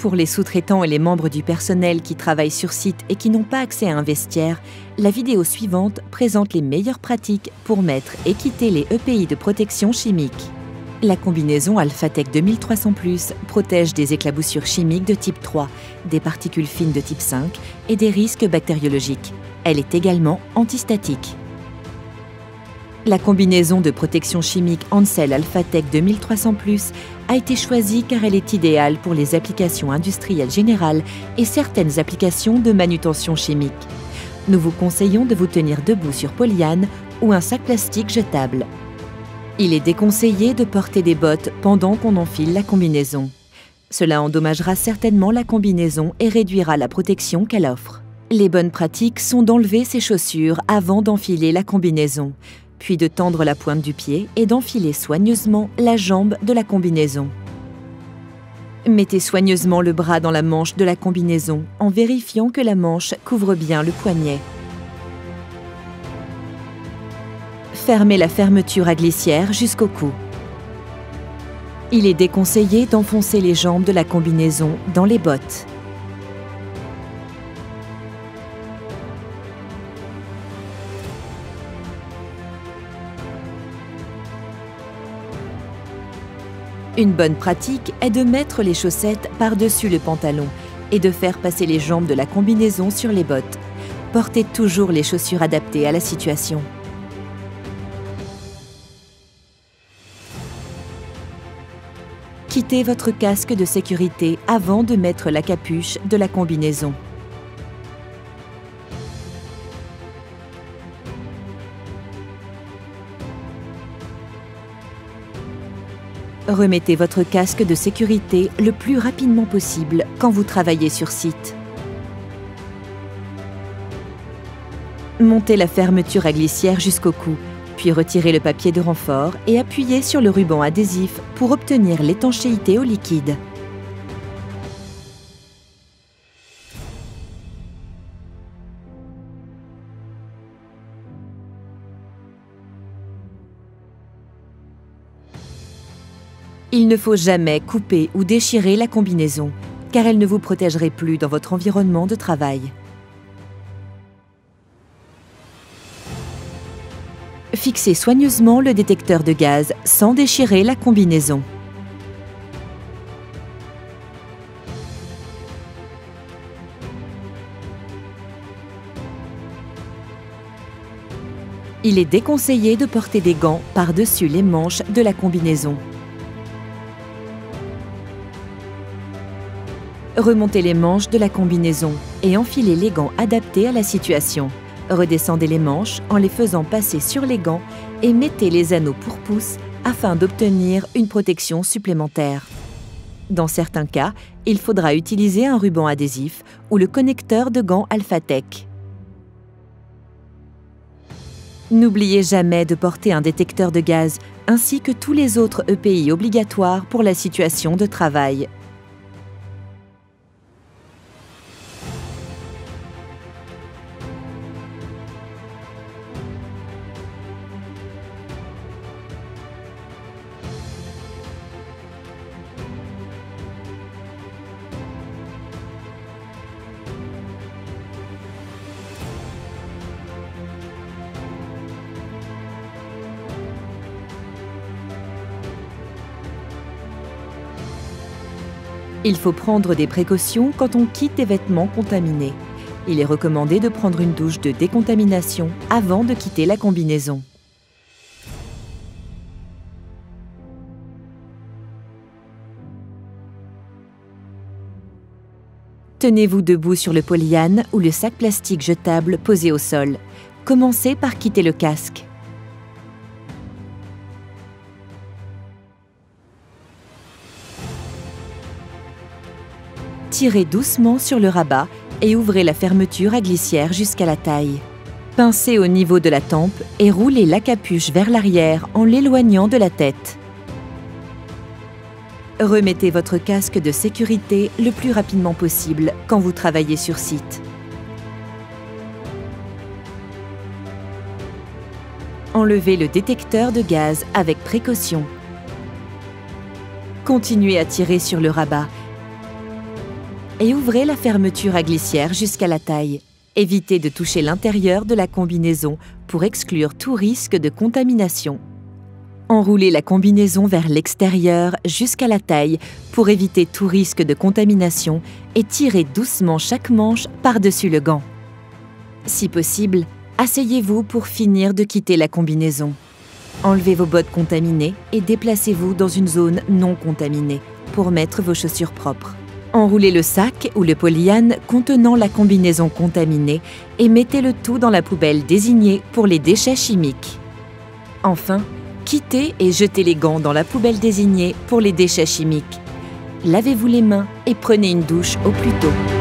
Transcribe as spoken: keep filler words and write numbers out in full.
Pour les sous-traitants et les membres du personnel qui travaillent sur site et qui n'ont pas accès à un vestiaire, la vidéo suivante présente les meilleures pratiques pour mettre et quitter les E P I de protection chimique. La combinaison Alphatec deux mille trois cents plus protège des éclaboussures chimiques de type trois, des particules fines de type cinq et des risques bactériologiques. Elle est également antistatique. La combinaison de protection chimique Ansell Alphatec deux mille trois cents plus a été choisie car elle est idéale pour les applications industrielles générales et certaines applications de manutention chimique. Nous vous conseillons de vous tenir debout sur polyane ou un sac plastique jetable. Il est déconseillé de porter des bottes pendant qu'on enfile la combinaison. Cela endommagera certainement la combinaison et réduira la protection qu'elle offre. Les bonnes pratiques sont d'enlever ses chaussures avant d'enfiler la combinaison, puis de tendre la pointe du pied et d'enfiler soigneusement la jambe de la combinaison. Mettez soigneusement le bras dans la manche de la combinaison en vérifiant que la manche couvre bien le poignet. Fermez la fermeture à glissière jusqu'au cou. Il est déconseillé d'enfoncer les jambes de la combinaison dans les bottes. Une bonne pratique est de mettre les chaussettes par-dessus le pantalon et de faire passer les jambes de la combinaison sur les bottes. Portez toujours les chaussures adaptées à la situation. Quittez votre casque de sécurité avant de mettre la capuche de la combinaison. Remettez votre casque de sécurité le plus rapidement possible quand vous travaillez sur site. Montez la fermeture à glissière jusqu'au cou, puis retirez le papier de renfort et appuyez sur le ruban adhésif pour obtenir l'étanchéité au liquide. Il ne faut jamais couper ou déchirer la combinaison, car elle ne vous protégerait plus dans votre environnement de travail. Fixez soigneusement le détecteur de gaz sans déchirer la combinaison. Il est déconseillé de porter des gants par-dessus les manches de la combinaison. Remontez les manches de la combinaison et enfilez les gants adaptés à la situation. Redescendez les manches en les faisant passer sur les gants et mettez les anneaux pour pouce afin d'obtenir une protection supplémentaire. Dans certains cas, il faudra utiliser un ruban adhésif ou le connecteur de gants Alphatec. N'oubliez jamais de porter un détecteur de gaz ainsi que tous les autres E P I obligatoires pour la situation de travail. Il faut prendre des précautions quand on quitte des vêtements contaminés. Il est recommandé de prendre une douche de décontamination avant de quitter la combinaison. Tenez-vous debout sur le polyane ou le sac plastique jetable posé au sol. Commencez par quitter le casque. Tirez doucement sur le rabat et ouvrez la fermeture à glissière jusqu'à la taille. Pincez au niveau de la tempe et roulez la capuche vers l'arrière en l'éloignant de la tête. Remettez votre casque de sécurité le plus rapidement possible quand vous travaillez sur site. Enlevez le détecteur de gaz avec précaution. Continuez à tirer sur le rabat et ouvrez la fermeture à glissière jusqu'à la taille. Évitez de toucher l'intérieur de la combinaison pour exclure tout risque de contamination. Enroulez la combinaison vers l'extérieur jusqu'à la taille pour éviter tout risque de contamination et tirez doucement chaque manche par-dessus le gant. Si possible, asseyez-vous pour finir de quitter la combinaison. Enlevez vos bottes contaminées et déplacez-vous dans une zone non contaminée pour mettre vos chaussures propres. Enroulez le sac ou le polyane contenant la combinaison contaminée et mettez le tout dans la poubelle désignée pour les déchets chimiques. Enfin, quittez et jetez les gants dans la poubelle désignée pour les déchets chimiques. Lavez-vous les mains et prenez une douche au plus tôt.